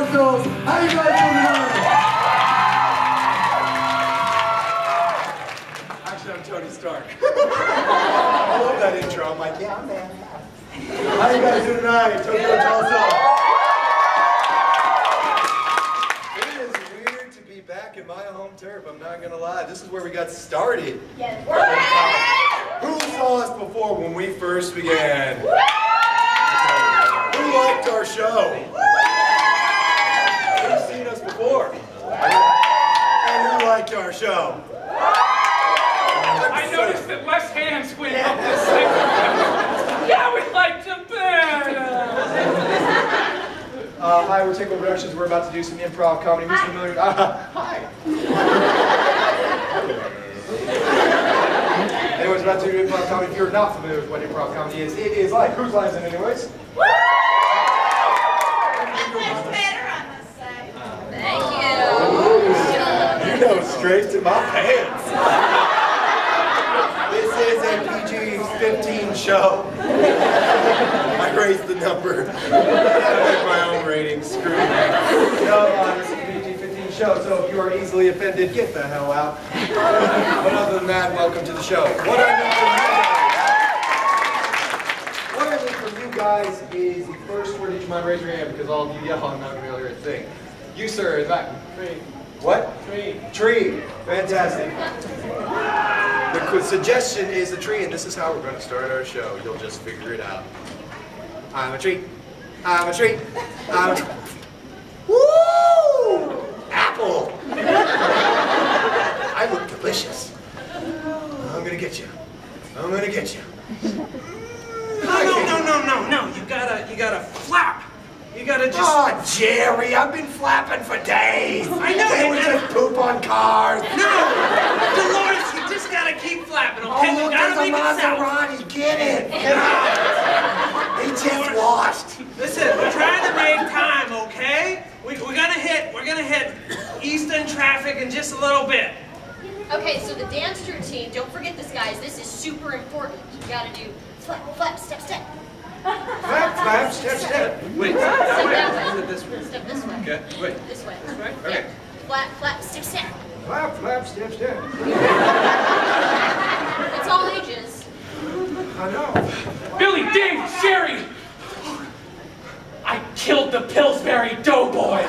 Pistols. How you guys doing tonight? Actually, I'm Tony Stark. I love that intro. I'm like, yeah, I'm there. How you guys doing tonight? Tokyo Tulsa. It is weird to be back in my home turf. I'm not gonna lie. This is where we got started. Yes. Who saw us before when we first began? Who liked our show? Who's seen us before? And who liked our show? I noticed that less hands went up this segment. Yeah, we liked them better. Hi, we're Tickle Productions. We're about to do some improv comedy. Who's familiar? Hi. Anyways, about to do improv comedy. If you're not familiar with what improv comedy is, it is like Whose Lines It Anyways? It's better, I must say. Thank you. You know straight to my pants. This is a PG-15 show. I raised the number. I make my own ratings. Screw me. No, this is a PG-15 show, so if you are easily offended, get the hell out. But other than that, welcome to the show. What I need from you guys is the first word. Did you mind raise your hand because all of you yell, I'm not going to be able to hear a thing. You, sir, is back. Tree. What? Tree. Tree. Fantastic. The suggestion is the tree, and this is how we're going to start our show. You'll just figure it out. I'm a tree. I'm a tree. I'm a tree. Woo! Apple. I look delicious. I'm going to get you. I'm going to get you. No. You gotta flap. You gotta just... Oh, Jerry, I've been flapping for days. I know. They would just poop on cars. No! Dolores, you just gotta keep flapping, okay? Oh, look, You gotta there's a make it sound. Maserati. Get it. He just washed. Listen, we're trying to make time, okay? We're gonna hit Easton traffic in just a little bit. Okay, so the dance routine, don't forget this, guys. This is super important. You gotta do flap, flap, step, step. Flap, step, step. Wait, Step that Is way. it this way? Step this way. Okay, wait. This way. This way? Yeah. Okay. Flap, flap, step, step. Flap, step, step. It's all ages. I know. Billy, Dave, Sherry. I killed the Pillsbury Doughboy.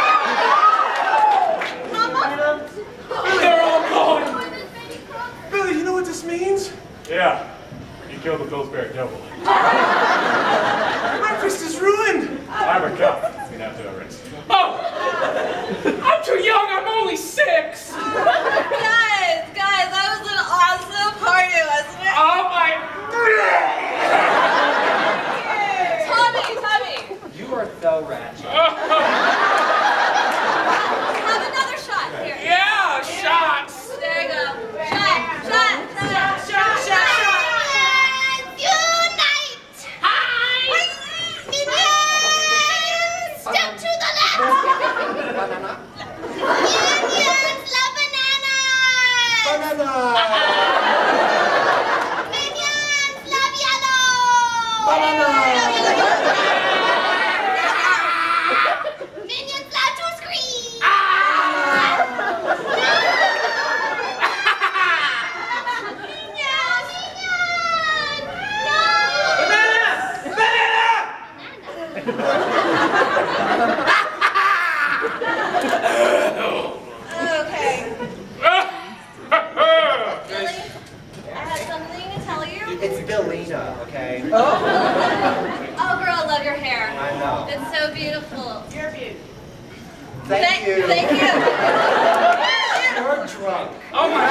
Mama? They're all gone. Billy, you know what this means? Yeah, you killed the Pillsbury Doughboy. Breakfast is ruined. I'm a cop. We have to arrest. Oh, I'm too young. I'm only 6. Guys, that was an awesome party, wasn't it? Oh my. Tommy! You are so ratchet. Have another shot here. Yeah, shots. There you go. Shot. Unite! Hi! Minions! Step to the left! Banana. Minions, la banana! Banana. Minions, love yellow! Banana. Minions, love to scream! Okay. Billy, I have something to tell you. It's Billina, okay? Oh, girl, I love your hair. I know. It's so beautiful. You're beautiful. Thank you. Thank you. You're drunk. Oh my.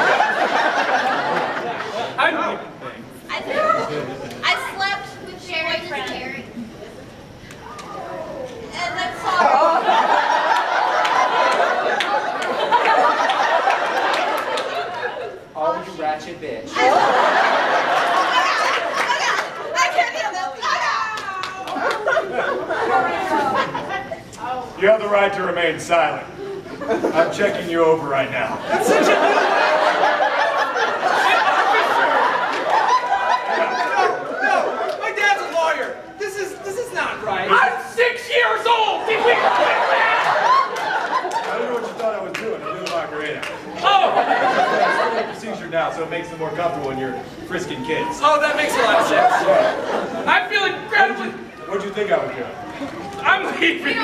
I slept with Jerry friend. And then saw Oh, you ratchet bitch. I can't handle this. You have the right to remain silent. I'm checking you over right now. That's such a No, my dad's a lawyer. This is not right. I'm 6 years old. Did we quit that? out, so it makes them more comfortable when you're frisking kids. Oh, that makes a lot of sense. I feel incredibly... What'd you think I was doing? I'm leaving.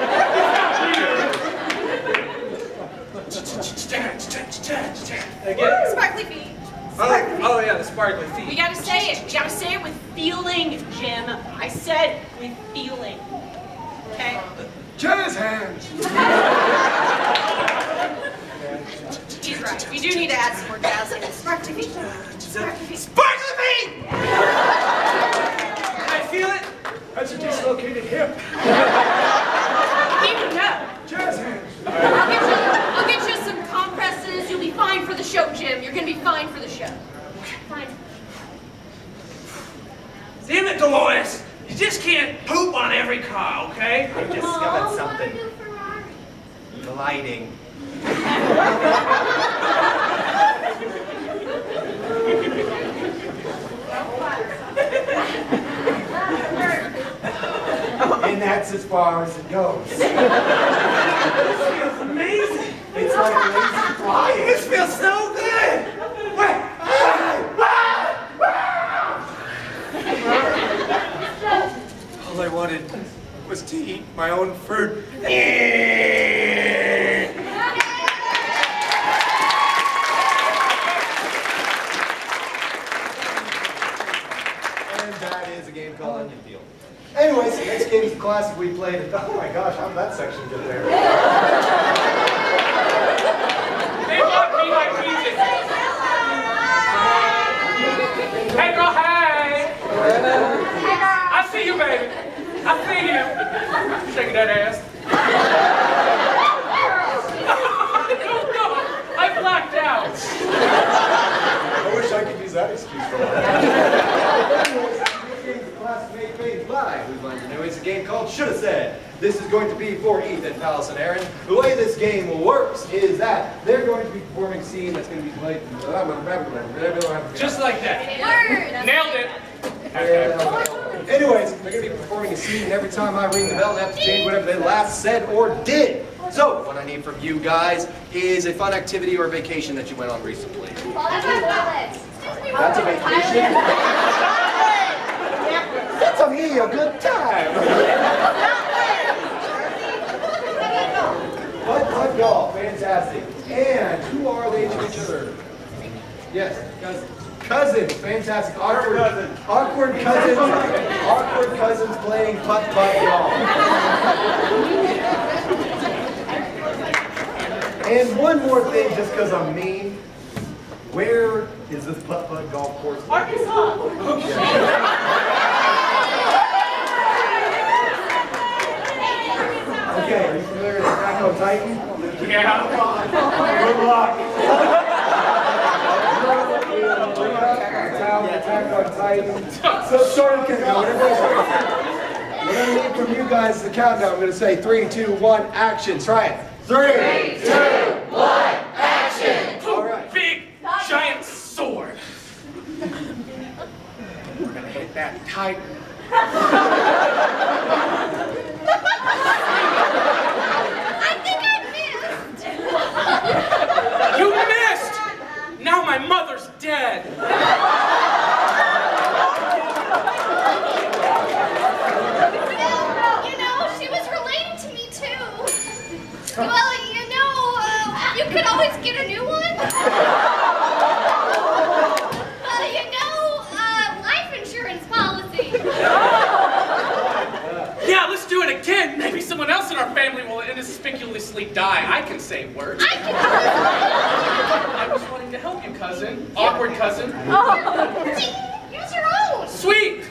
Again. Sparkly feet. Oh yeah, the sparkly We feet. gotta say it. We gotta say it with feeling, Jim. I said with feeling. Okay? Jazz hands! He's right. We do need to add some more jazz in it. Sparkly feet. Sparkly feet. Sparkly feet! Can I feel it? That's a dislocated hip. Even no. Jazz hands! I'll get you some compresses. You'll be fine for the show, Jim. You're gonna be fine for the show. Fine. Damn it, Dolores! You just can't poop on every car, okay? I discovered something. The lighting. And that's as far as it goes. This feels amazing. It's like lazy flying. This feels so good. Wait. All I wanted was to eat my own fruit. And that is a game called Onion Peel. Anyways, the next game is the classic we played. Oh my gosh, how did that section get there? They bought me my pieces. Hey, girl, hey. I see you, baby. I see you. Shaking that ass. I don't know. I blacked out. I wish I could use that excuse for that. We've learned a new it's a game called Shoulda Said. This is going to be for Ethan, Palace, and Aaron. The way this game works is that they're going to be performing a scene that's going to be played. Just like that. Word. Nailed it. Anyways, they're going to be performing a scene, and every time I ring the bell, they have to change whatever they last said or did. So, what I need from you guys is a fun activity or vacation that you went on recently. That's a vacation? That's a me a good time. Putt golf, fantastic. And who are they to each other? Yes, cousins, fantastic. Awkward cousins playing putt golf. And one more thing, just because I'm mean. Where is this putt golf course? Arkansas. Okay, are you familiar with Attack on Titan? Yeah. Good luck. Attack on Titan. So starting countdown. What I need from you guys is the countdown. I'm going to say 3, 2, 1, action. Try it. 3, 2, 1, action. All right. Big, giant sword. We're going to hit that Titan. I think I missed. You missed! Now my mother's dead. You know, she was related to me too. Well, you know, you could always get a new one. You know, life insurance policy. Yeah, let's do it again. Maybe someone else in our family will inconspicuously die. I can say words. I was wanting to help you, cousin. Awkward cousin. Use your own. Sweet.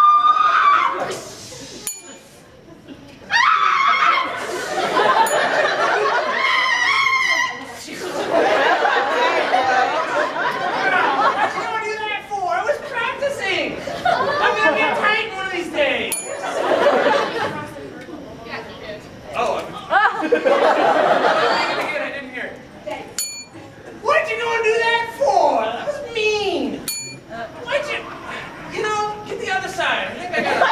I didn't hear. What'd you go and do that for? That was mean. Why'd you know, get the other side. I think I got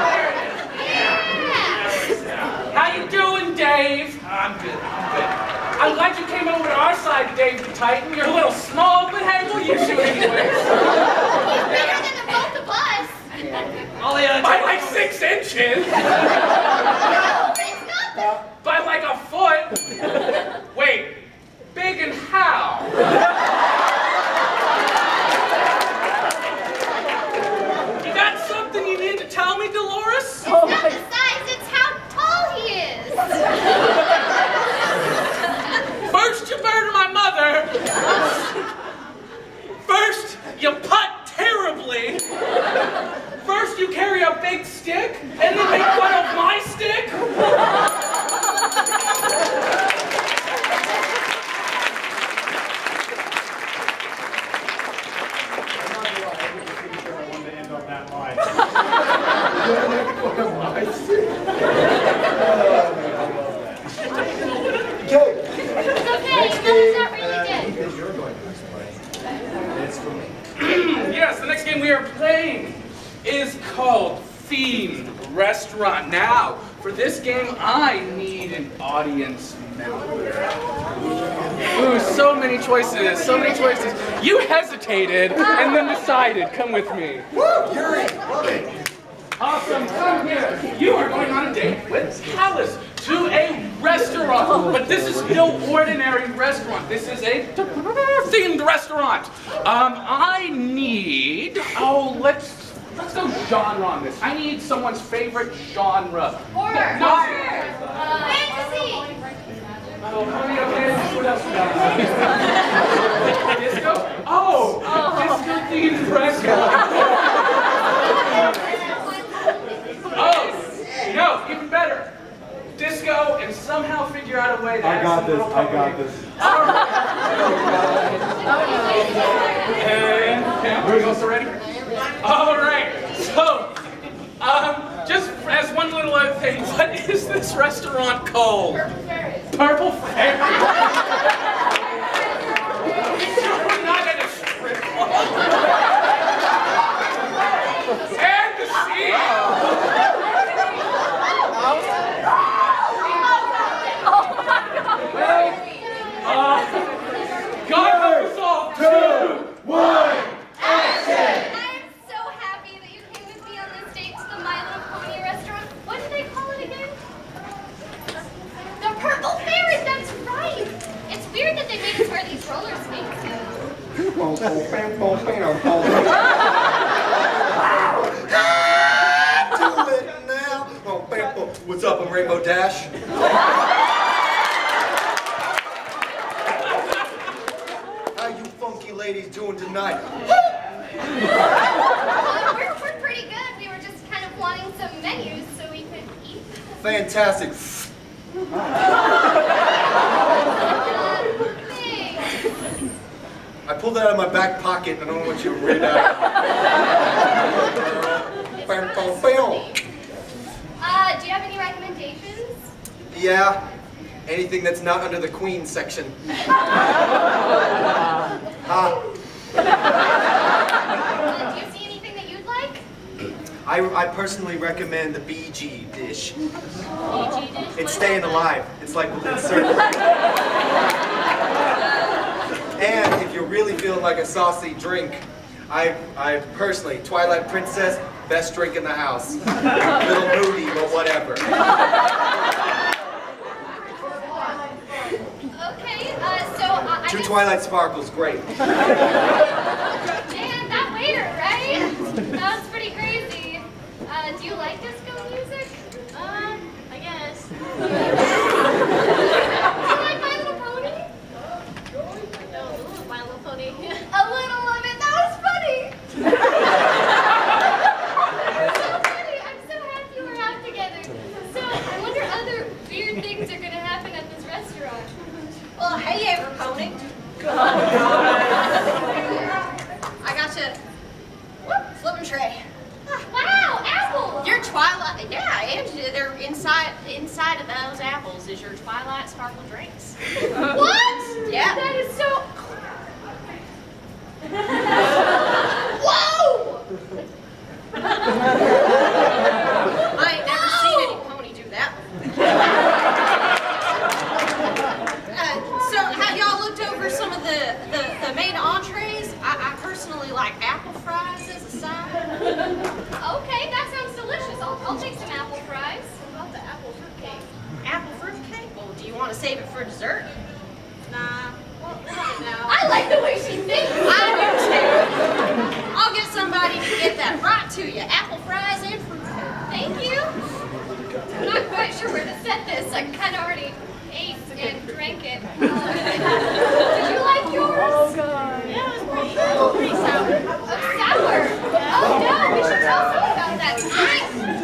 it. How you doing, Dave? I'm good. I'm glad you came over to our side, David Titan. You're a little small, but hey, we'll use you anyways. He's bigger than the both of us. All the other By like 6 inches. No, it's not. By like a foot. Wait, big and how? You got something you need to tell me, Dolores? It's not the size, it's how tall he is. First you murder my mother. First you putt terribly. First you carry a big stick and then make fun of my stick. Okay. It's okay, Next your mother's game, not really dead. is you're going to explain. It's for me. Yes, the next game we are playing is called Themed Restaurant. Now, for this game, I need an audience member. Ooh, so many choices, so many choices. You hesitated and then decided. Come with me. Woo! You're in. Love it. Awesome, come here. You are going on a date with Alice to a restaurant. But this is no ordinary restaurant. This is a themed restaurant. I need, let's go genre on this. I need someone's favorite genre. Horror. No. Fantasy. Oh, hurry up, man. What else we got? Disco? Oh, disco themed restaurant. Oh, no, even better. Disco and somehow figure out a way to I got this. I got this. And are you also ready? All right. So, just as one little other thing, what is this restaurant called? Purple Fairy. We're not at a strip club. And the sea. God help us all. 2, 1, action! I'm so happy that you came with me on this date to the My Little Pony restaurant. What did they call it again? The Purple Fairy, that's right! It's weird that they made us wear these roller skates. Do it now. What's up? I'm Rainbow Dash. How you funky ladies doing tonight? We're pretty good. We were just kind of wanting some menus so we could eat. Fantastic. Thanks. I pulled that out of my back pocket and I don't want you to read out. Bam, bam, bam. Do you have any recommendations? Yeah, anything that's not under the Queen section. Do you see anything that you'd like? I personally recommend the BG dish. BG dish? It's staying alive. It's like within certain. And if you're really feeling like a saucy drink, I personally, Twilight Princess, best drink in the house. Little moody, but whatever. Okay, so I Two guess- Twilight Sparkles, great. Man, that waiter, right? That was pretty crazy. Do you like disco music? I guess. Do you like My Little Pony? No, My Little Pony. A little of it. That was funny. So funny. I'm so happy we're out together. So I wonder other weird things are gonna happen at this restaurant. Well, hey, Everpony. I got you. Flipping tray. Wow, apples! Your Twilight, yeah, and they're inside of those apples is your Twilight sparkle drinks. What? Yeah. That is so. Whoa! I ain't never seen any pony do that. save it for dessert? Nah. Well, no. I like the way she thinks. I do too. I'll get somebody to get that right to you. Apple fries and fruit. Thank you. I'm not quite sure where to set this. I kind of already ate and drank it. Did you like yours? Oh, God. Yeah, it was pretty sour. Sour? Oh, no, we should tell someone about that. Hey!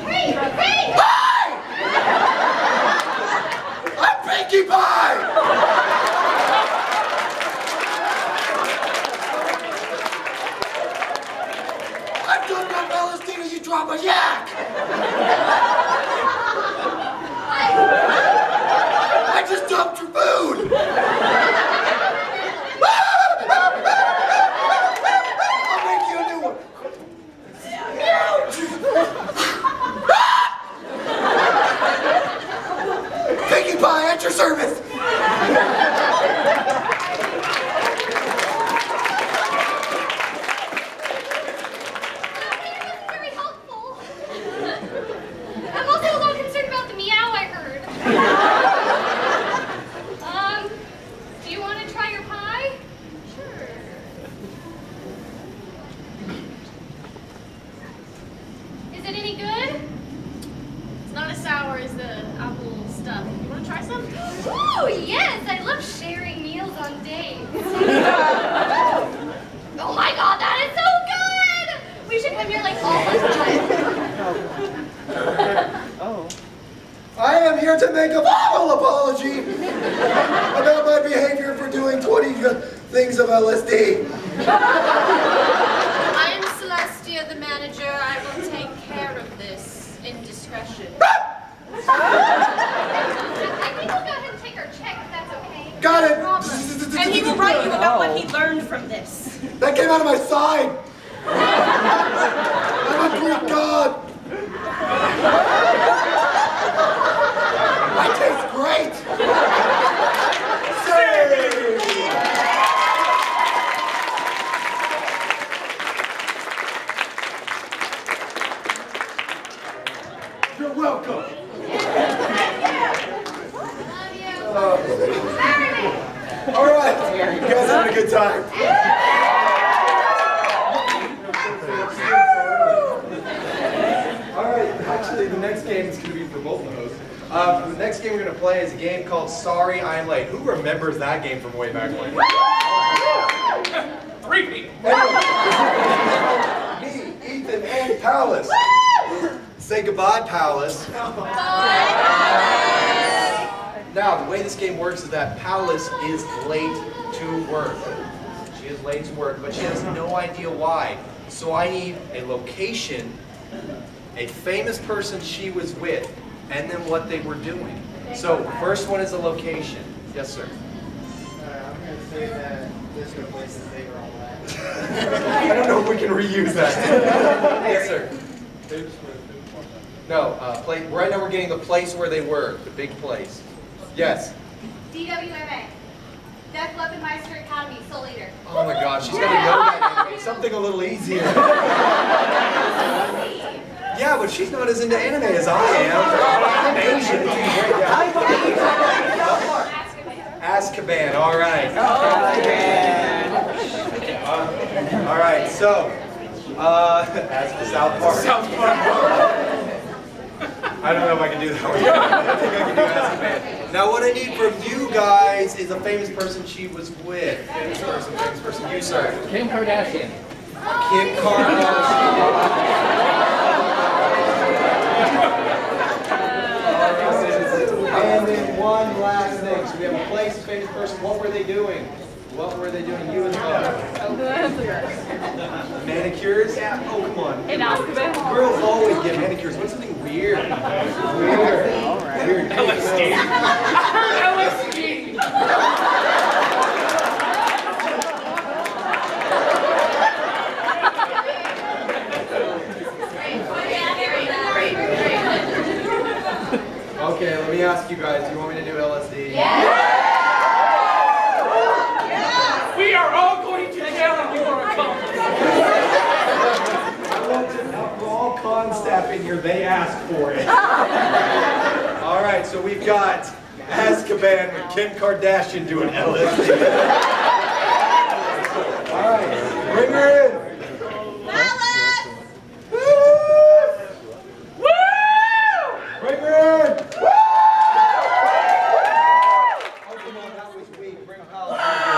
I'm Pinkie Pie! I've done enough LSD till you drop a yak! I just dumped your food! I'll make you a new one. Pinkie Pie at your service! Very helpful. I'm also a little concerned about the meow I heard. Do you want to try your pie? Sure. Is it any good? It's not as sour as the apple stuff. You want to try some? Oh, yes! I love sharing meals on dates. Oh my god, that is so good! We should come here like all the time. I am here to make a formal apology about my behavior for doing 20 things of LSD. I am Celestia, the manager. I will take care of this indiscretion. I think we'll go ahead and take our check if that's okay. Got it! And he will write you about what he learned from this. That came out of my side! I'm a Greek god! I taste great! Say! You're welcome! All right, you guys having a good time? All right, actually, the next game is going to be for both of those. The next game we're going to play is a game called Sorry I'm Late. Who remembers that game from way back when? 3 people. Me, Ethan, and Palace. Say goodbye, Palace. Now, the way this game works is that Palace is late to work. She is late to work, but she has no idea why. So I need a location, a famous person she was with, and then what they were doing. So, first one is a location. Yes, sir. I'm going to say that this is a place that they were all at. I don't know if we can reuse that. Yes, sir. No, right now we're getting the place where they were, the big place. Yes. DWMA. Death Weapon Meister Academy, Soul Eater. Oh my gosh, she's got to know that anime. Something a little easier. Yeah, but she's not as into anime as I am. I'm Asian. Azkaban, all right. All right, so, as for South Park. South Park. I don't know if I can do that one. I think I can do Azkaban. Now, what I need from you guys is a famous person she was with. Famous person, you, sir. Kim Kardashian. Kim Kardashian. And then one last thing. So we have a place, a famous person. What were they doing? What were they doing? You and manicures? Yeah. Oh, come on. In Azkaban? Girls always get manicures. What's something weird? Weird. All right. Weird. LSD. LSD. Okay, let me ask you guys. Do you want me to do LSD? We are all going to jail and you are accomplices. I want to all con staff in here. They asked for it. All right, so we've got Azkaban with Kim Kardashian doing LSD. All right, bring her in. Alice! Woo! Bring her in. Oh, come on, that was weak. Bring Alice.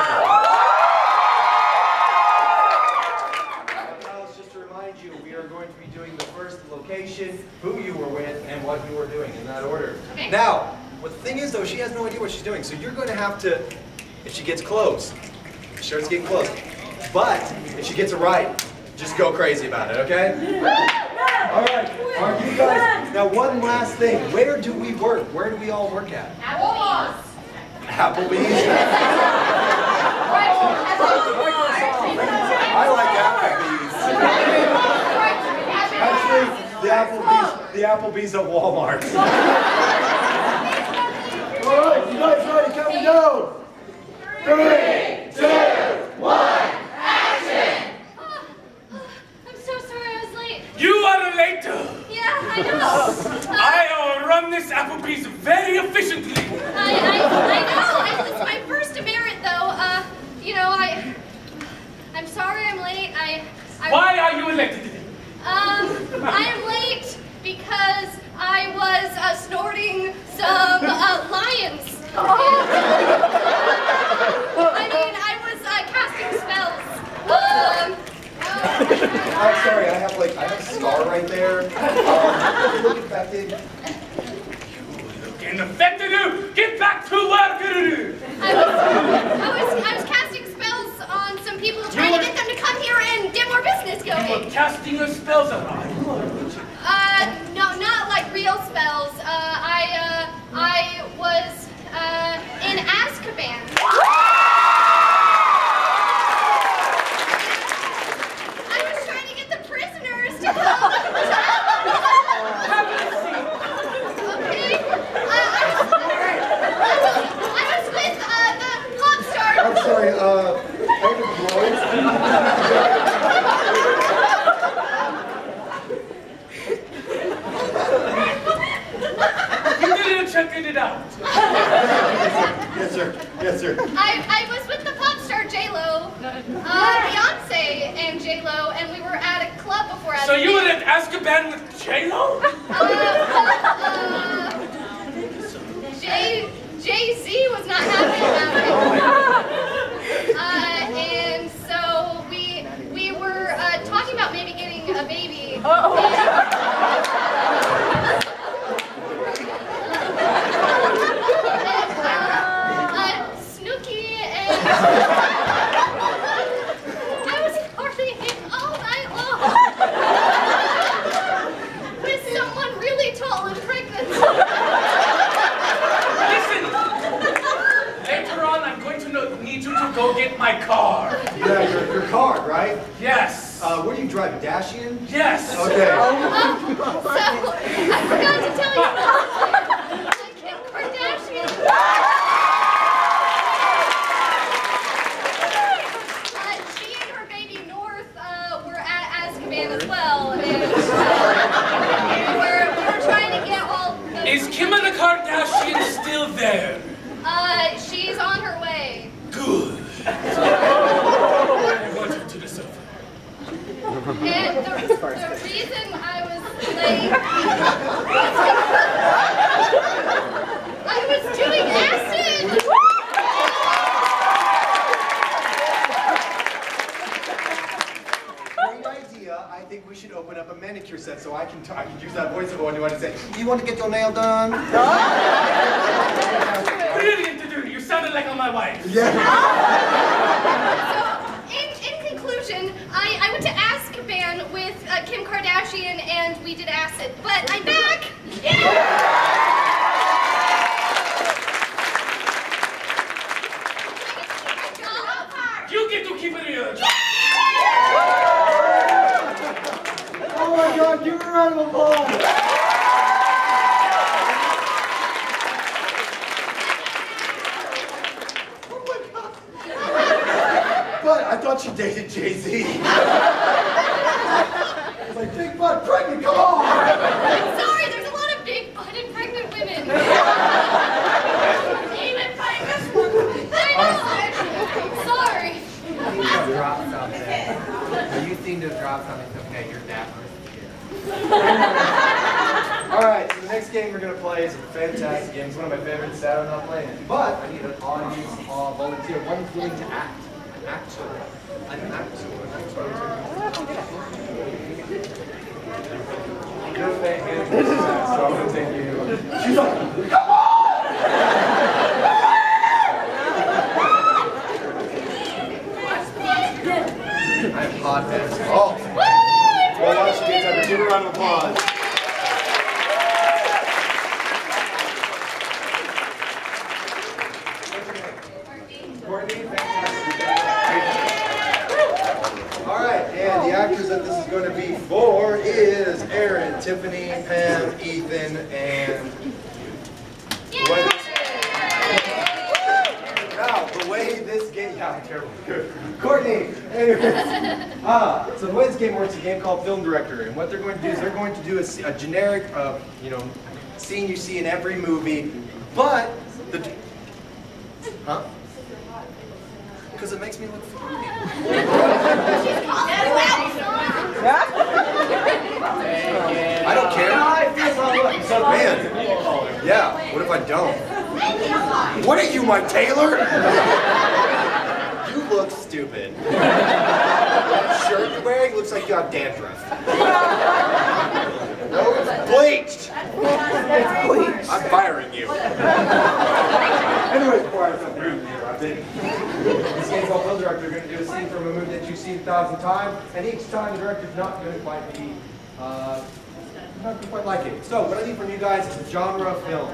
Alice, just to remind you, we are going to be doing the first location, who you were with, and what you were doing in that order. Okay. Now, well, the thing is, though, she has no idea what she's doing, so you're going to have to, if she gets close, starts getting close, but if she gets it right, just go crazy about it, okay? All right, you guys, now one last thing. Where do we work? Where do we all work at? Applebee's. Applebee's? I like Applebee's. Actually, the Applebee's at Walmart. All right, you guys ready? Count me down. 3, 2, 1, action! I'm so sorry I was late. You are late. Yeah, I know. I run this Applebee's very efficiently. I know. It's my first demerit, though. You know, I'm sorry I'm late. Why are you late? I am late because I was snorting some lions. I mean, I was casting spells. I'm sorry, I have a scar right there. You look infected. Getting affected, get back to work. I was casting spells on some people, trying to get them to come here and get more business You were going. casting your spells around. No, not like real spells. I was in Azkaban. I was trying to get the prisoners to come. Okay. I was with the pop star. I'm sorry, You didn't check it out. Yes, sir. Yes, sir. I was with the pop star J-Lo, Beyonce and J-Lo, and we were at a club before Azkaban. So you were at Azkaban with J-Lo? Jay-Z was not happy about it. And so we were talking about maybe getting a baby. Snooki and I was partying all night long with someone really tall and pregnant. Listen, later on I'm going to need you to go get my car. Yeah, your card, right? Yes. What are you driving, Dashian? Yes. Okay. So, I forgot to tell you about Kim Kardashian. She and her baby North were at Azkaban as well, and we were trying to get all the... Is Kim the Kardashian still there? She's on her way. Good. I want her to the sofa. And the reason I was late I was doing acid! Great idea. I think we should open up a manicure set so I can use that voice of one you want to say, you want to get your nail done? Brilliant to do. You sounded like my wife. Yeah. So, in conclusion, I went to Azkaban with Kim Kardashian and we did acid. But I'm back! You get to keep it in. Oh my God, give her a round of applause. Oh my God. But I thought she dated Jay-Z. I was like, big butt, pregnant, come on. I'm sorry, there's a lot of big-butted pregnant women. plays a fantastic game. It's one of my favorites. Sad I'm not playing it. But I need an audience volunteer. One who's willing to act. An actor. An actor. You're a fan of success, so I'm going to take you. She's like, come on! I'm hot as oh. Well, while she gets up, give her a round of applause. Courtney, fantastic. All right, and the actors that this is going to be for is Aaron, Tiffany, Pam, Ethan, and now the way this game, yeah, I'm terrible. Good. Courtney, anyways. So the way this game works is a game called Film Director, and what they're going to do is they're going to do a generic, scene you see in every movie, but the, because it makes me look funny. I don't care. Man, yeah, what if I don't? What are you, my tailor? You look stupid. That shirt you're wearing looks like you got dandruff. No, it's bleached. It's bleached. I'm firing you. Anyways, before I have something rude here, I've been. This game's called Film Director. You're going to do a scene from a movie that you've seen 1,000 times, and each time the director's not going to quite be, not quite like it. So, what I need from you guys is a genre of film.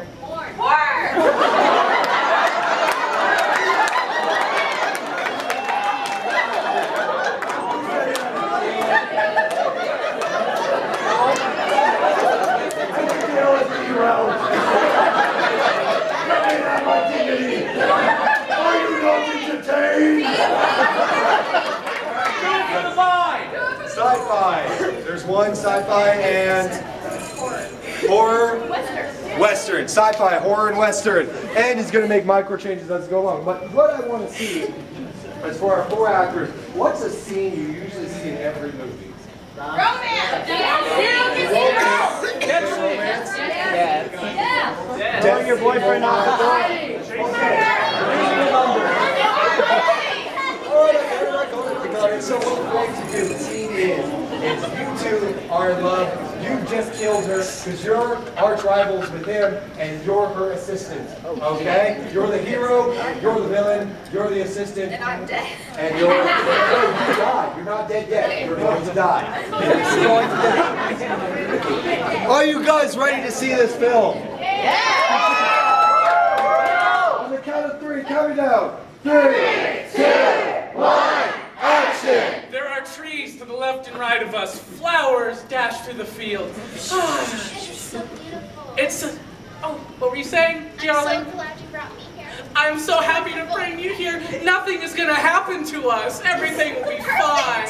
Sci-fi. There's one sci-fi and horror. Western. Sci-fi, horror, and Western. And he's going to make micro changes as we go along. But what I want to see is for our 4 actors, what's a scene you usually see in every movie? Romance! Romance? Yeah. Telling your boyfriend off the door? So what we're going to do, the scene is you two are in love, you just killed her because you're arch rivals with him and you're her assistant, okay? You're the hero, you're the villain, you're the assistant. And I'm dead. And you died. You're not dead yet. You're going to die. You're going to die. Are you guys ready to see this film? Yeah! On the count of 3, count me down. 3, 2, 1. Action! There are trees to the left and right of us, flowers dashed through the field. Oh, what were you saying, darling? I'm so glad you brought me here. I'm so happy to bring you here. Nothing is going to happen to us. Everything will be fine.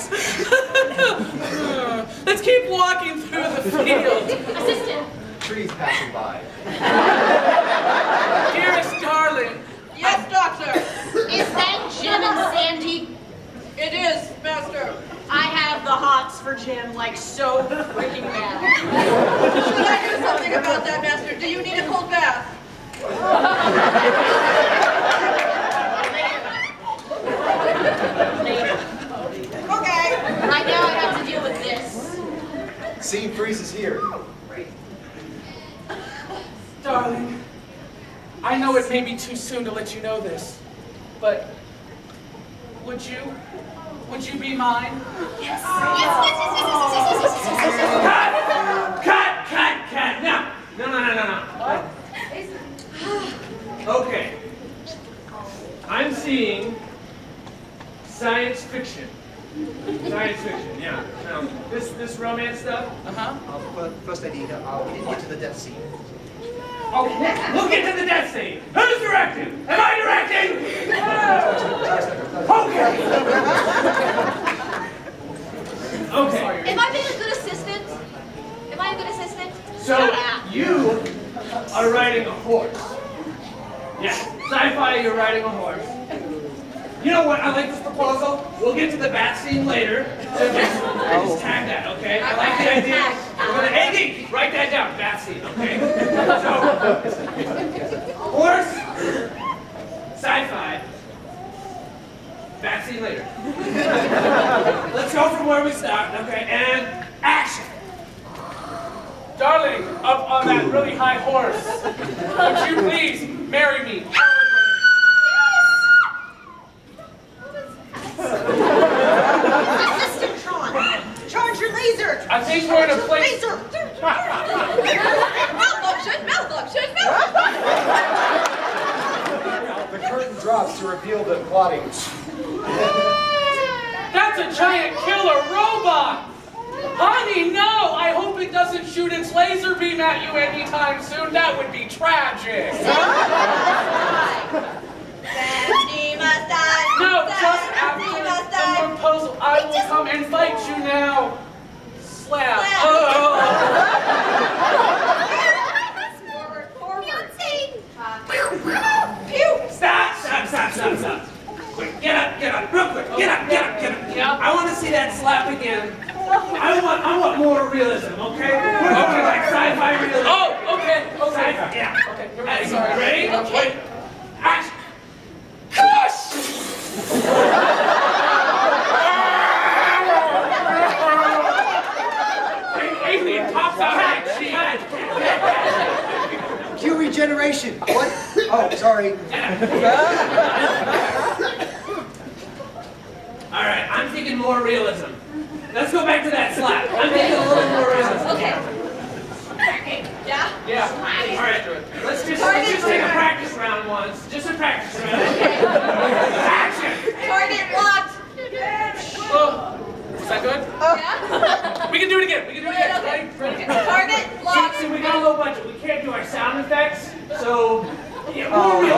Let's keep walking through the field. Assistant. Trees passing by. Dearest darling. Yes, Doctor. Is that Jim and Sandy? It is, Master. I have the hots for Jim, like so freaking bad. Should I do something about that, Master? Do you need a cold bath? Okay. Right now I have to deal with this. Scene freezes here. Darling, I know it may be too soon to let you know this, but would you be mine? Yes. Cut! No. What? Okay. I'm seeing science fiction. Yeah. Now, this romance stuff. First I need, we didn't get to the death scene. Oh, we'll get to the death scene. Who's directing? Am I directing? Okay. Am I being a good assistant? So you are riding a horse. Yeah. Sci-fi, you're riding a horse. You know what? I like this proposal. We'll get to the bat scene later. So just tag that, okay? I like the idea. We're gonna Andy, write that down. Bat scene, okay? So horse, sci-fi. Bat scene later. Let's go from where we stopped, okay? And action. Darling, up on that really high horse, would you please marry me? Assistant Tron, charge your laser. I think we're in a place. Laser. Malfunction. The curtain drops to reveal the plotting. That's a giant killer robot! Honey, no! I hope it doesn't shoot its laser beam at you anytime soon. That would be tragic. No, just after the proposal, I will come and fight you now. Slap. Oh. Stop. Quick, get up, real quick. Get up. Yeah. I want to see that slap again. I want more realism, okay? We're going like sci-fi realism. Oh, okay. Sci-fi, yeah. Okay, you're Ready? ready. Ready? Okay. Wait. Action. Alien pops out of that sheet. Cue regeneration. What? Oh, sorry. All right, I'm thinking more realism. Let's go back to that slap. I'm thinking a little more realism. Okay. Yeah? Yeah. All right, let's just take a practice round once. Just a practice round. Action! Target locked. Oh, is that good? Yeah? We can do it again. Ready? Okay. Target locked. See, we got a low budget. We can't do our sound effects, so yeah, more real.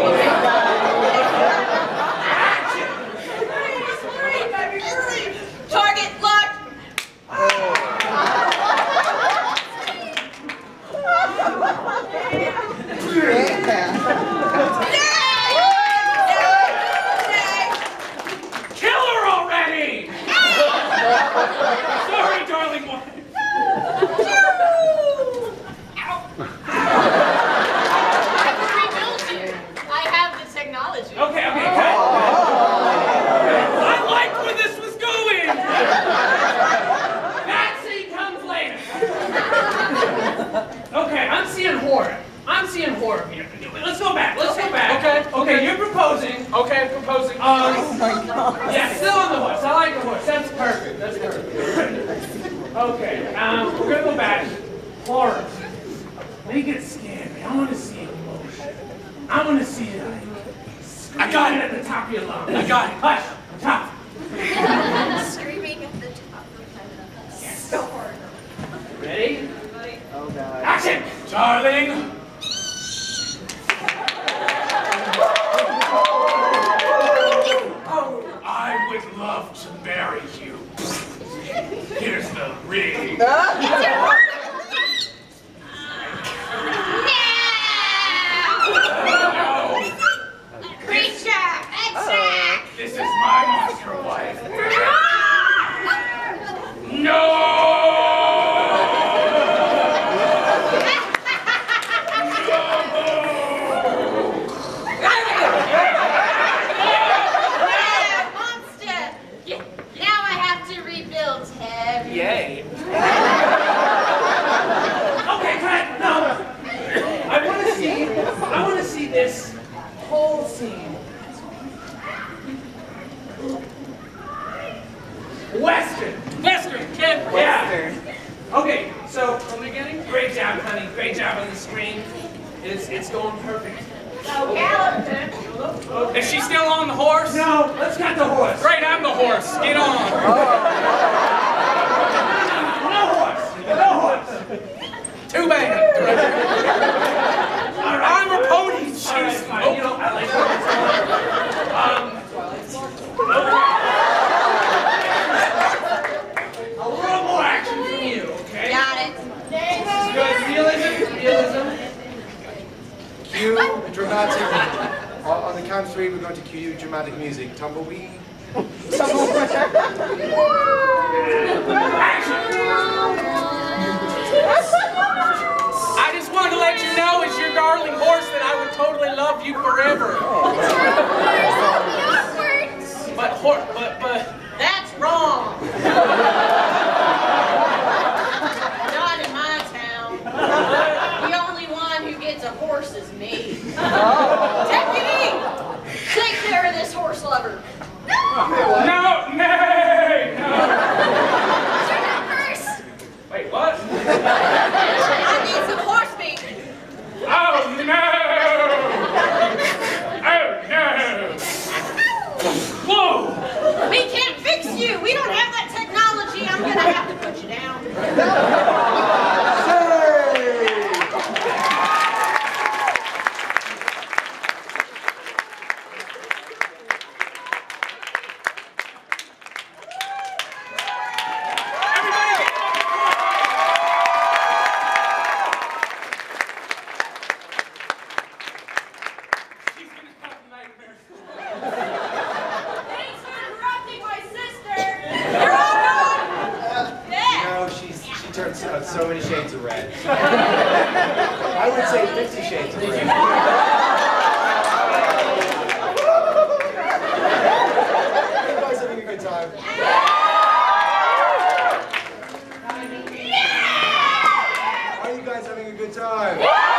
Action! Target locked. Kill her already! Sorry, darling one. I have the technology. Okay, cut. I liked where this was going! That scene comes later. Okay, I'm seeing horror here. Let's go back. Okay, you're proposing. Okay, proposing. Yeah, still on the horse. I like the horse. That's perfect. Okay, we're gonna go back. Horror. Make it scary. I want to see emotion. I want to see it. I got it. At the top of your lungs. I got it. Hush. Top. Screaming at the top of my lungs. Yes. Ready? Oh, God. Action. Darling. I would love to marry you. Here's the ring. This is my monster wife. No! Monster! Now I have to rebuild him. Yay. Okay, cut. No. I want to see this whole scene. Western. Kid. Yeah. Okay, so from the beginning, great job, honey. Great job on the screen. It's going perfect. Is she still on the horse? No, let's cut the horse. Great, I'm the horse. Get on. No horse. Too bad. I'm a pony. All right, fine. You know, I like a little more action from you, okay? Got it. Good. Realism. Cue dramatic on the the count of 3, we're going to cue you dramatic music. Tumbleweed. I just wanted to let you know, as your darling horse, that I would totally love you forever. But That's wrong. Not in my town. The only one who gets a horse is me. Deputy, take care of this horse lover. no, nay, no. Turn that purse. Wait, what? I need some horse meat. Oh no! Oh no! Whoa! We can't fix you. We don't have that technology. I'm gonna have to put you down. Thanks for interrupting my sister. You're all gone. Yeah. No, she turned so many shades of red. I would say 50 shades of red. You guys having a good time? Are you guys having a good time?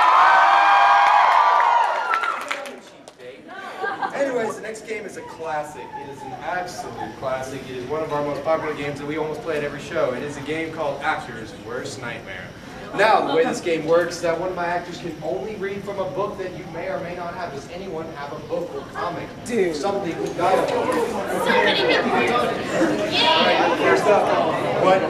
Anyways, the next game is a classic. It is an absolute classic. It is one of our most popular games that we almost play at every show. It is a game called Actor's Worst Nightmare. Now, the way this game works is that one of my actors can only read from a book that you may or may not have. Does anyone have a book or comic? Dude. Something with dialogue. So many people. Yeah. First up, what?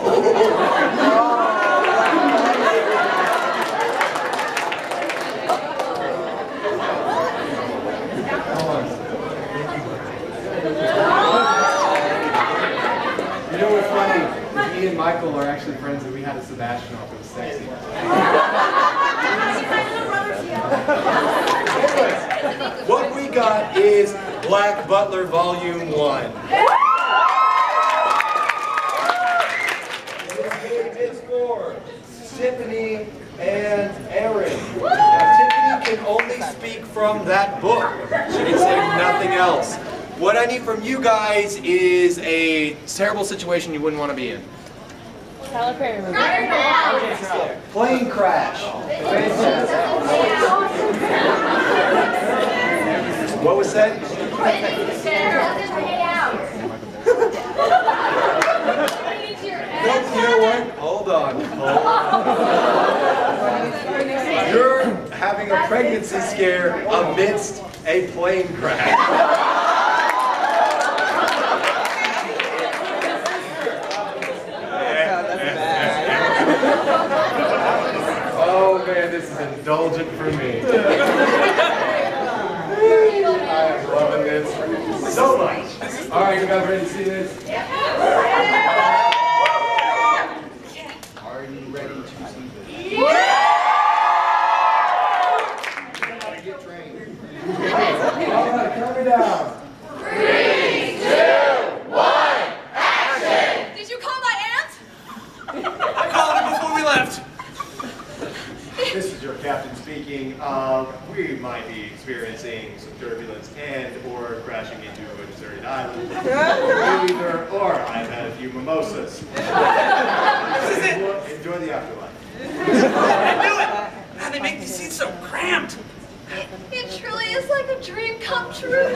You know what's funny? Me and Michael are actually friends, and we had a Sebastian off. It was sexy. Anyways, what we got is Black Butler Volume 1. This game is for Tiffany and Aaron. Now, Tiffany can only speak from that book. She can say nothing else. What I need from you guys is a terrible situation you wouldn't want to be in. Plane crash. What was said? You know what? Hold on. You're having a pregnancy scare amidst a plane crash. Oh man, this is indulgent for me. I am loving this so much. Alright, you guys ready to see this? Are you ready to see this? Get trained. Alright, calm me down. 3, 2, 1, action! Did you call my aunt? I called her before we left. This is your captain speaking. We might be experiencing some turbulence and or crashing into a deserted island. Either or. I've had a few mimosas. This is it. Enjoy the afterlife. I knew it. How they make these seats so cramped. It truly is like a dream come true.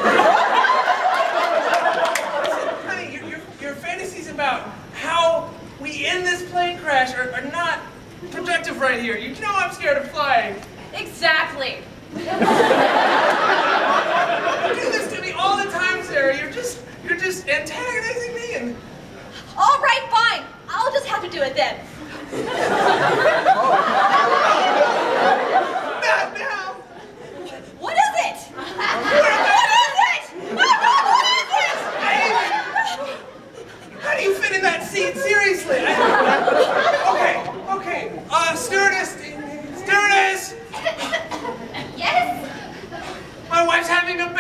Honey, your fantasies about how we end this plane crash are not productive right here. You know I'm scared of flying. Exactly. You do this to me all the time, Sarah. You're just antagonizing me and. All right, fine. I'll just have to do it then. Not now. What is it? What is it? What is it? How do you fit in that seat? Seriously. Okay. Stewardess. Yes? My wife's having a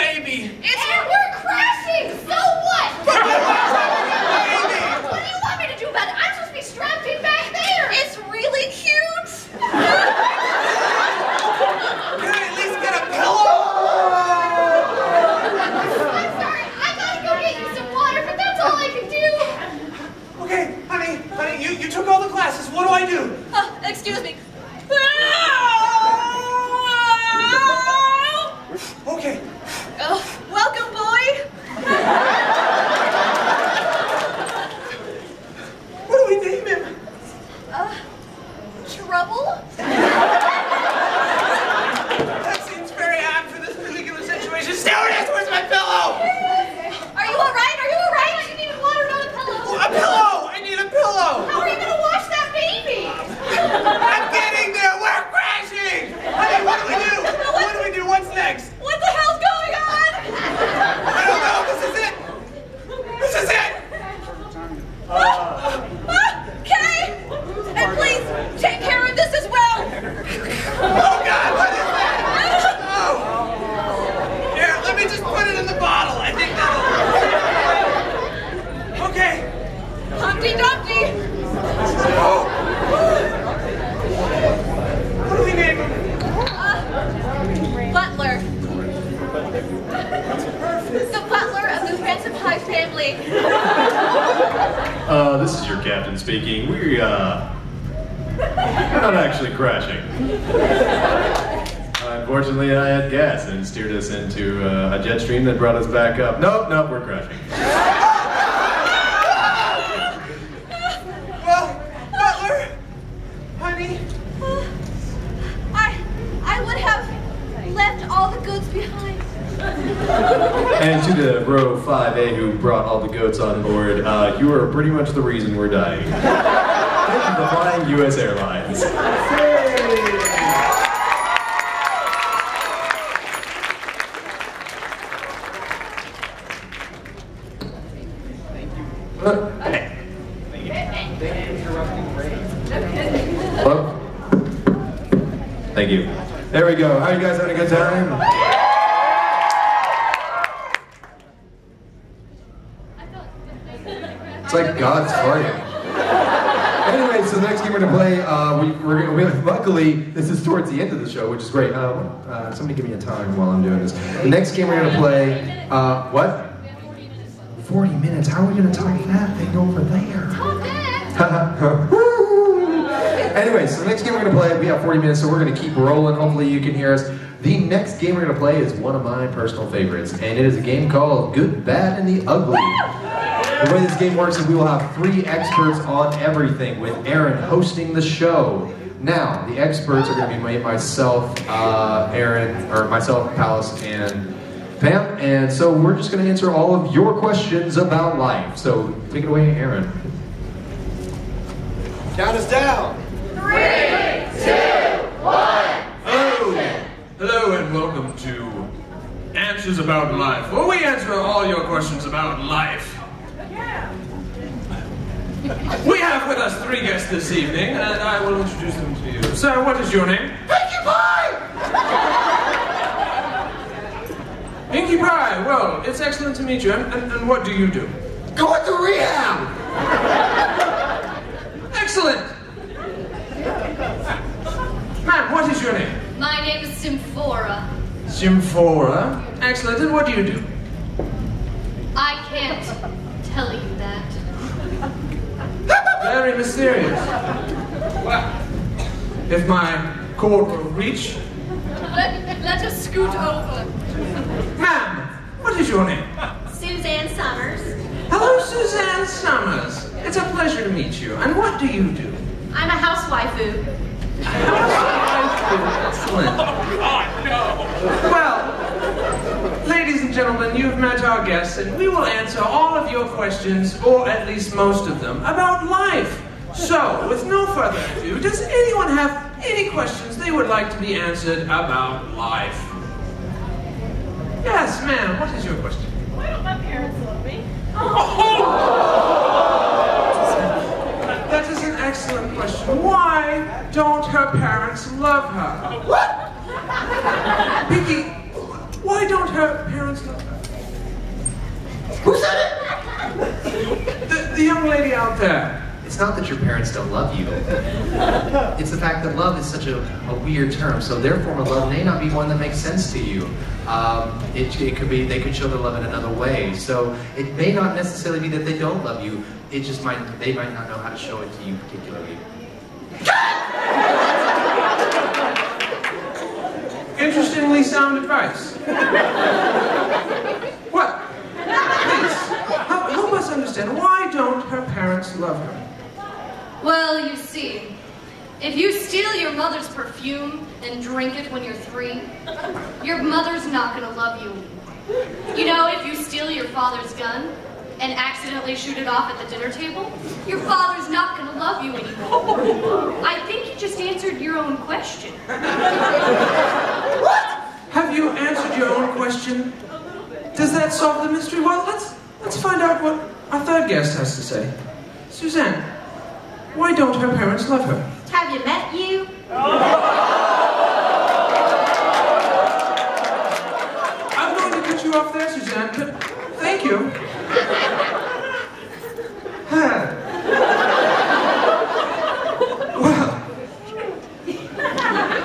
quickly. This is your captain speaking. We're not actually crashing. Unfortunately, I had gas and it steered us into a jet stream that brought us back up. Nope, we're crashing. Well, Butler, honey. I would have left all the goods behind. And to the row 5A who brought all the goats on board, you are pretty much the reason we're dying. Thank you for flying U.S. Airlines. Hello? Thank you. There we go. How are you guys having a good time? It's like God's farting. Anyway, so the next game we're gonna play, luckily this is towards the end of the show, which is great. Somebody give me a time while I'm doing this. The next game we're gonna play, what? 40 minutes. How are we gonna talk that thing over there? Anyway, so the next game we're gonna play, we have 40 minutes, so we're gonna keep rolling. Hopefully you can hear us. The next game we're gonna play is one of my personal favorites, and it is a game called Good, Bad, and the Ugly. The way this game works is we will have 3 experts on everything, with Aaron hosting the show. Now, the experts are going to be myself, myself, Palace, and Pam, and so we're just going to answer all of your questions about life. So, take it away, Aaron. Count us down. 3, 2, 1. Hello and welcome to Answers About Life, where we answer all your questions about life. We have with us 3 guests this evening, and I will introduce them to you. Sir, what is your name? Pinkie Pie! Pinkie Pie. Well, it's excellent to meet you. And what do you do? Going to rehab! Excellent! Ma'am, what is your name? My name is Symphora. Symphora. Excellent. And what do you do? I can't tell you that. Very mysterious. Well, if my court will reach. Let us scoot over. Ma'am, what is your name? Suzanne Summers. Hello, Suzanne Summers. It's a pleasure to meet you. And what do you do? I'm a housewaifu. Excellent. Well, ladies and gentlemen, you've met our guests, and we will answer all of your questions, or at least most of them, about life. So, with no further ado, does anyone have any questions they would like to be answered about life? Yes, ma'am, what is your question? Why don't my parents love me? That is an excellent question. Why don't her parents love her? What? Pinkie, why don't her parents love her? Who said it? The young lady out there. It's not that your parents don't love you. It's the fact that love is such a weird term. So their form of love may not be one that makes sense to you. It could be they could show their love in another way. So it may not necessarily be that they don't love you. It just they might not know how to show it to you particularly. Interestingly sound advice. What? Please, help us understand. Why don't her parents love her? Well, you see, if you steal your mother's perfume and drink it when you're 3, your mother's not gonna love you. You know, if you steal your father's gun and accidentally shoot it off at the dinner table, your father's not gonna love you anymore. I think you just answered your own question. What? Have you answered your own question? Does that solve the mystery? Well, let's find out what our 3rd guest has to say. Suzanne, why don't her parents love her? Have you met you? I'm going to get you off there, Suzanne, but thank you. Well,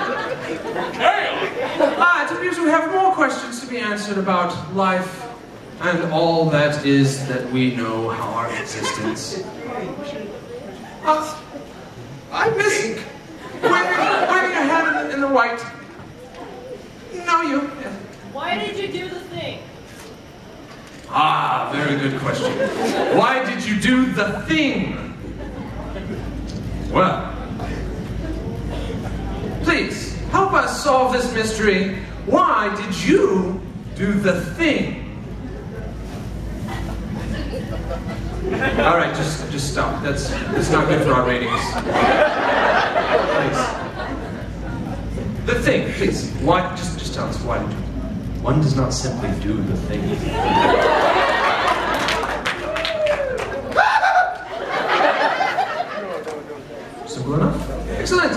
it appears we have more questions to be answered about life and all that is that we know how our existence. I miss waving your hand in the white. No, you. Why did you do the thing? Ah, very good question. Why did you do the thing? Well, please, help us solve this mystery. Why did you do the thing? All right, just stop. That's not good for our ratings. Please. The thing, please. Why? Just tell us why did you? One does not simply do the thing. Simple enough. Excellent.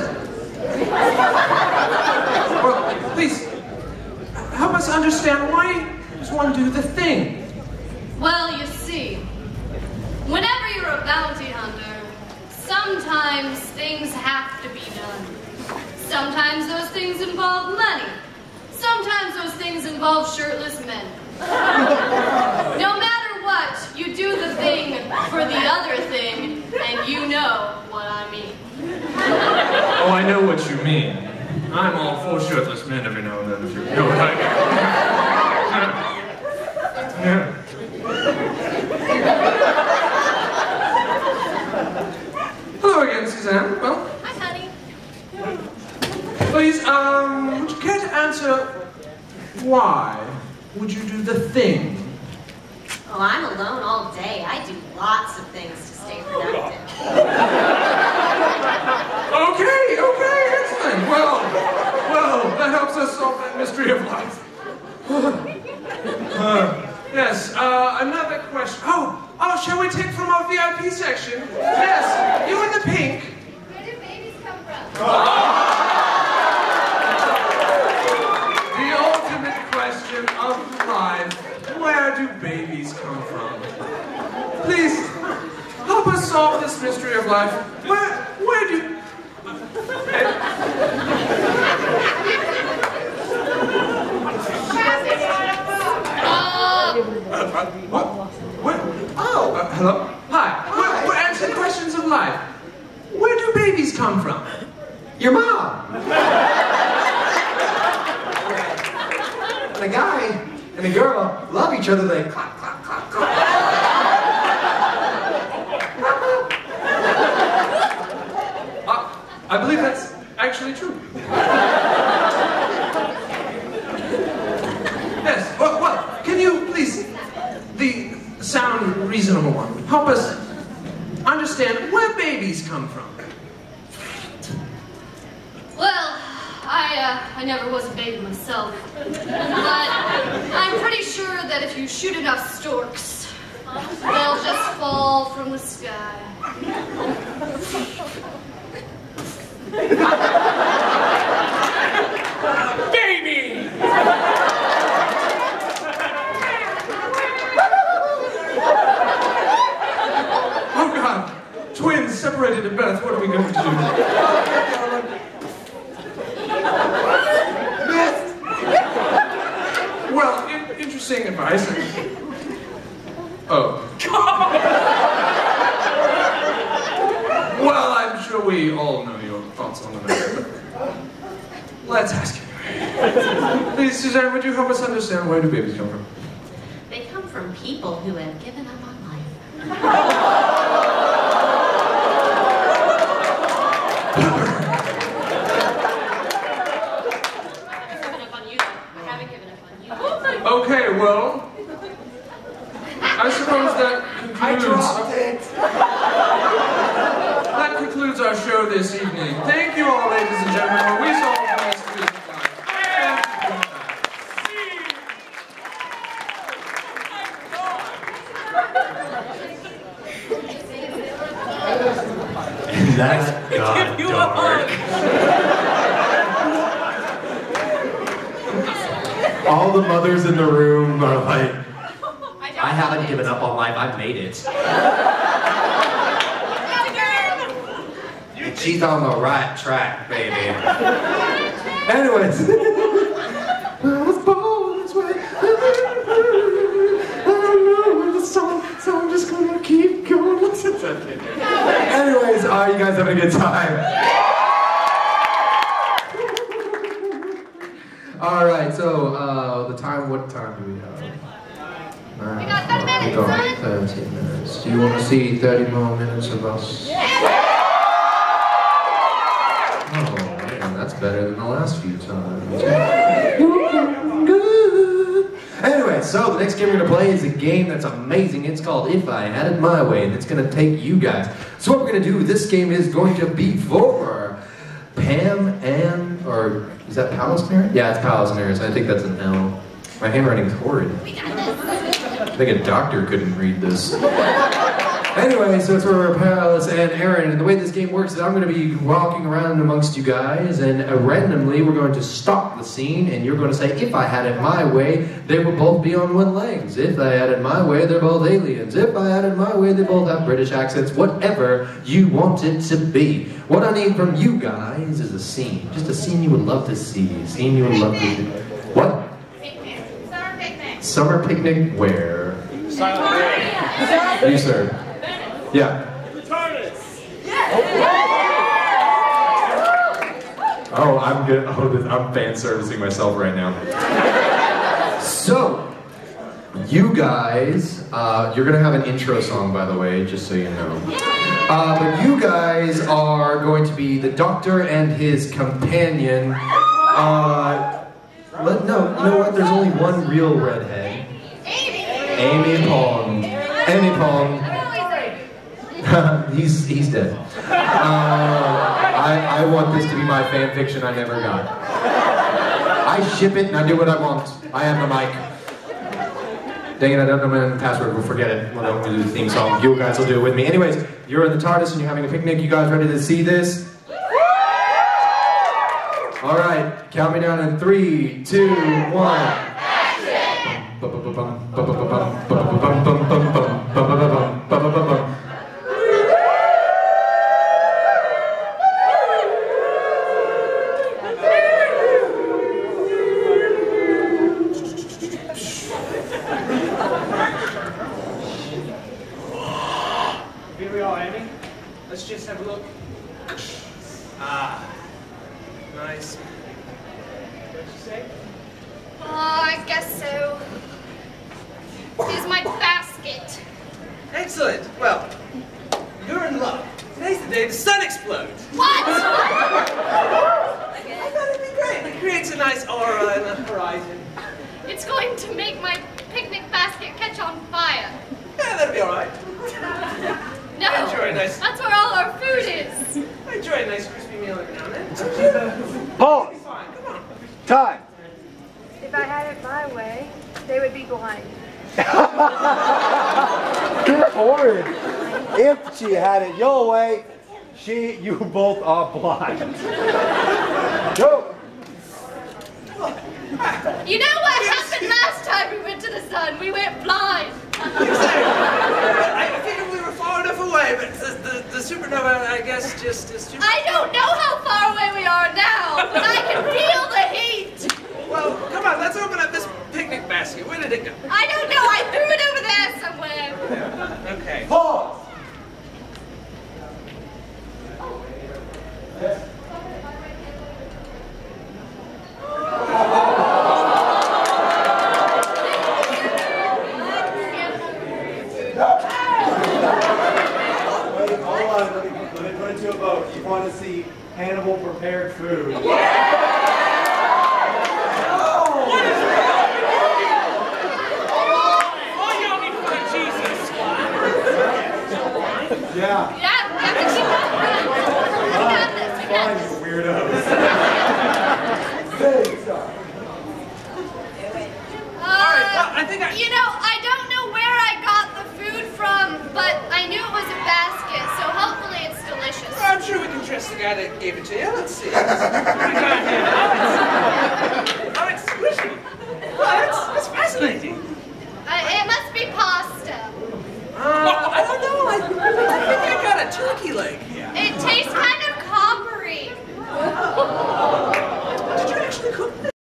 Well, please, help us understand why does one do the thing? Well, you see, whenever you're a bounty hunter, sometimes things have to be done. Sometimes those things involve money. Sometimes those things involve shirtless men. No matter what, you do the thing for the other thing, and you know what I mean. Oh, I know what you mean. I'm all for shirtless men every now and then, if you know what I mean. Yeah. Hello again, Suzanne. Well, Hi, honey. please, would you care to answer why would you do the thing? Oh, I'm alone all day. I do lots of things to stay productive. Okay, excellent. Well, that helps us solve that mystery of life. Yes, another question. Oh, shall we take from our VIP section? Yes, you in the pink. Where do babies come from? The ultimate question of life. Where do babies come from? Please, help us solve this mystery of life. Where do... What? Oh, hello? Hi. We're answering questions of life. Where do babies come from? Your mom! And a guy and a girl love each other, they clap, clap, clap, clap. I believe that's actually true. Yes, well, can you please, the sound reasonable one, help us understand where babies come from? Well, I never was a baby myself, but I'm pretty sure that if you shoot enough storks, they'll just fall from the sky. Baby! Oh God, twins separated at birth, what are we going to do? Well, interesting advice. Oh. Well, I'm sure we all know your thoughts on the matter, but let's ask you. Please, Suzanne, would you help us understand where do babies come from? They come from people who have given up on life. I've given up on you, though. I haven't given up on you. Okay, well, I suppose that concludes our show this evening. Thank you all, ladies and gentlemen. We solved the mystery of life. That's God dark. All the mothers in the room are like, I haven't given up on life, I've made it. She's on the right track, baby. Anyways. I was born this way. having a good time? All right, so the time, what time do we have? We got 30 minutes, We got son. 30 minutes. Do you want to see 30 more minutes of us? Oh, man, that's better than the last few times. Anyway, so the next game we're going to play is a game that's amazing. It's called If I Had It My Way, and it's going to take you guys. So what we're going to do, this game is going to be for Pam and, or is that Palace Parent? Yeah, it's Palace Parents. I think that's an L. My handwriting's horrid. We got this. I think a doctor couldn't read this. Anyway, so it's for Palace and Aaron, and the way this game works is I'm going to be walking around amongst you guys, and randomly we're going to stop the scene, and you're going to say, if I had it my way, they would both be on one legs. If I had it my way, they're both aliens. If I had it my way, they both have British accents. Whatever you want it to be. What I need from you guys is a scene. Just a scene you would love to see. A scene you would love to see. What? Picnic. Summer picnic. Summer picnic where? You, sir. Yeah. Oh, I'm good. Oh, I'm fan servicing myself right now. So, you guys, you're gonna have an intro song, by the way, just so you know. But you guys are going to be the doctor and his companion. No, you know what? There's only one real redhead. Amy Pong. Amy Pong. He's dead. I want this to be my fan fiction I never got. I ship it and I do what I want. I am the mic. Dang it, I don't know my password. We'll forget it. Well, don't do the theme song. You guys will do it with me. Anyways, you're in the TARDIS and you're having a picnic. You guys ready to see this? All right, count me down in 3, 2, 1. Here we are, Amy. Let's just have a look. Ah, nice. What'd you say? Oh, I guess so. Here's my basket. Excellent. Well, you're in luck. Today's the day the sun explodes. What? I thought it'd be great. It creates a nice aura in the horizon. It's going to make my picnic basket catch on fire. Yeah, that'll be all right. No, I enjoy a nice. that's where all our food is. I enjoy a nice crispy meal every now and then. Pause. It'll be fine. Come on. Time. If I had it my way, they would be blind. Good word. If she had it your way, you both are blind. Go. You know what happened last time we went to the sun? We went blind. I figured we were far enough away, but the supernova, I guess, just is too. I don't know how far away we are now, but I can feel the heat. Well, come on, let's open up this picnic basket. Where did it go? I don't know. I threw it over there somewhere. Okay. Pause. Let me put it to a vote. You want to see Hannibal prepared food? What is Yeah. Yeah, that's what we got this. We got Fine, this. you weirdos. I think I... You know, I don't know where I got the food from, but I knew it was a basket, so hopefully it's delicious. I'm sure we can trust the guy that gave it to you. Let's see. What do we got here?